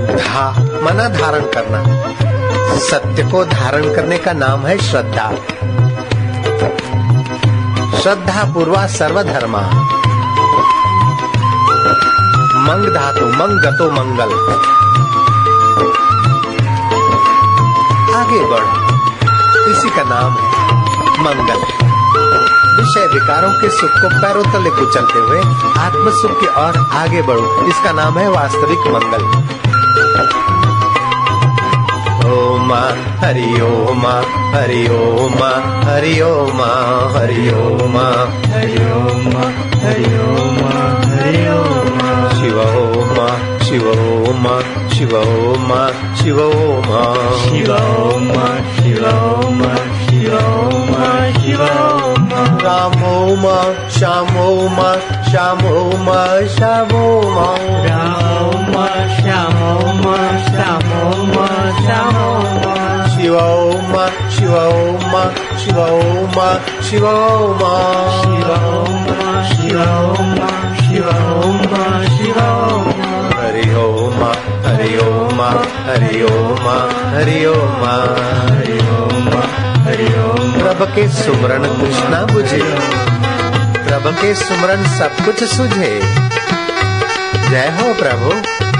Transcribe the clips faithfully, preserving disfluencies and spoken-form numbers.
धा मना धारण करना, सत्य को धारण करने का नाम है श्रद्धा। श्रद्धा पूर्वा सर्वधर्मा। मंग धातु मंग गतो मंगल। आगे बढ़, इसी का नाम है मंगल। विषय विकारों के सुख को पैरों तले कुचलते हुए आत्म सुख की ओर आगे बढ़ो, इसका नाम है वास्तविक मंगल। ओम हरि ओम हरि ओम हरि ओम हरि ओम हरि ओम हरि ओम हरि ओम। शिव ओम शिव ओम शिव ओम शिव ओम शिव ओम शिव ओम शिव ओम शिव ओम। राम ओम श्याम ओम श्याम ओम श्याम ओम। राम ओम श्याम ओम श्याम ओम श्याम ओम। शिव ओम शिव ओम शिव ओम शिव ओम। शिव ओम शिव ओम शिव ओम शिव ओम। हरि ओम हरि ओम हरि ओम हरि ओम हरि ओम हरि ओम। प्रभ के सुमरन कृष्णा बुझे, प्रभ के सुमरन सब कुछ सुझे। जय हो प्रभु।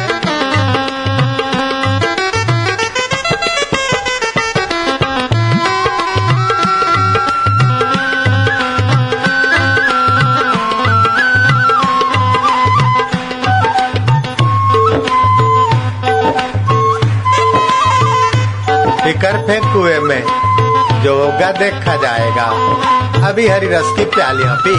कर फेंक कुएं में जो होगा देखा जाएगा। अभी हरी रस की प्यालियां पी,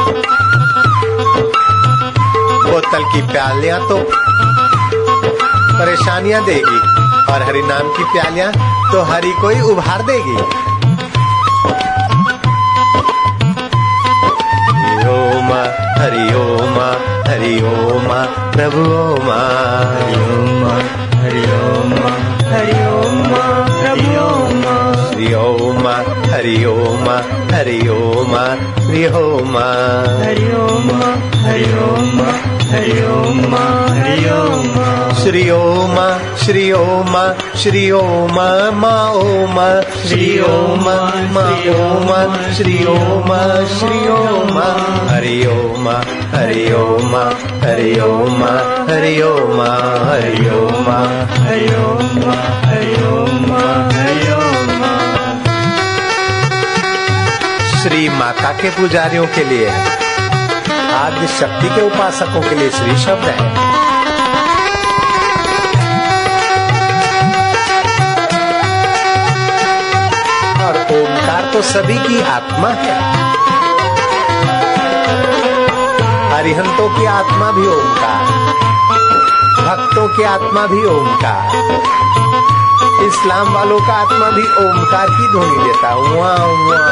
बोतल की प्यालियां तो परेशानियां देगी, और हरि नाम की प्यालियां तो हरि को ही उभार देगी। ओम हरि ओम हरि ओम प्रभु ओम। हरि ओम हरि ओम हरि ओम प्रभु ओम। श्री ओम हरि ओम हरि ओम श्री ओम। हरि ओम हरि ओम हरि ओम हरि ओम। श्री ओम श्री ओम श्री ओम मा ओम श्री ओम मा ओम श्री ओम श्री ओम। हरि ओम हरि ओम हरि ओम हरि ओम हरि ओम हरि ओम हरि ओम हरि ओम। श्री माता के पुजारियों के लिए, आद्य शक्ति के उपासकों के लिए श्री शब्द है। और ओमकार तो सभी की आत्मा है। हरिहंतों की आत्मा भी ओमकार, भक्तों की आत्मा भी ओमकार, इस्लाम वालों का आत्मा भी ओमकार की ध्वनि देता है। उआ उआ।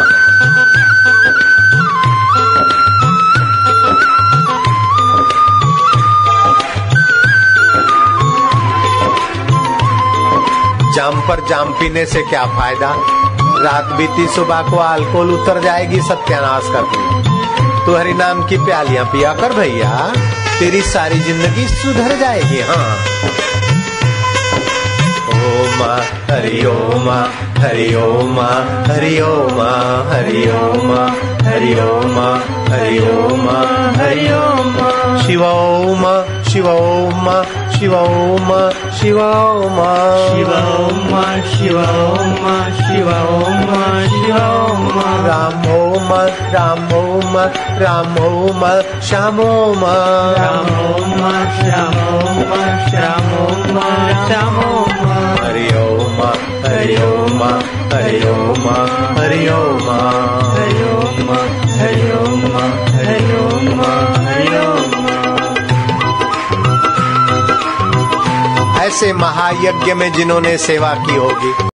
जाम पर जाम पीने से क्या फायदा, रात बीती सुबह को अल्कोहल उतर जाएगी सत्यानाश करके। तू हरि नाम की प्यालियां पिया कर भैया, तेरी सारी जिंदगी सुधर जाएगी। हाँ ओम हरि ओम हरि ओम हरि ओम हरि ओम हरि ओम हरि ओम हरि ओम। शिव ओम शिव ओम शिव ओम शिव ओम। शिव ओम शिव ओम शिव ओम शिव ओम। राम ओम राम ओम राम ओम श्याम ओम। राम ओम श्याम ओम श्याम ओम श्याम ओम। हरि ओम हरि ओम हरि ओम हरि ओम हरि ओम हरि ओम हरि ओम हरि ओम। ऐसे महायज्ञ में जिन्होंने सेवा की होगी,